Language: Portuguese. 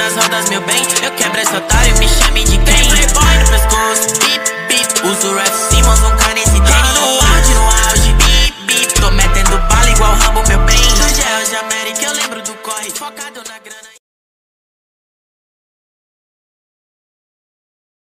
das rodas, meu bem. Eu quebro esse otário, me chame de quem? Tem playboy no pescoço, bip, bip. Uso Ref Simmons, nunca nesse tênis. No auge, bip, bip. Tô metendo bala igual Rambo, meu bem. Do Gel de América, eu lembro do corre. Focado na grana.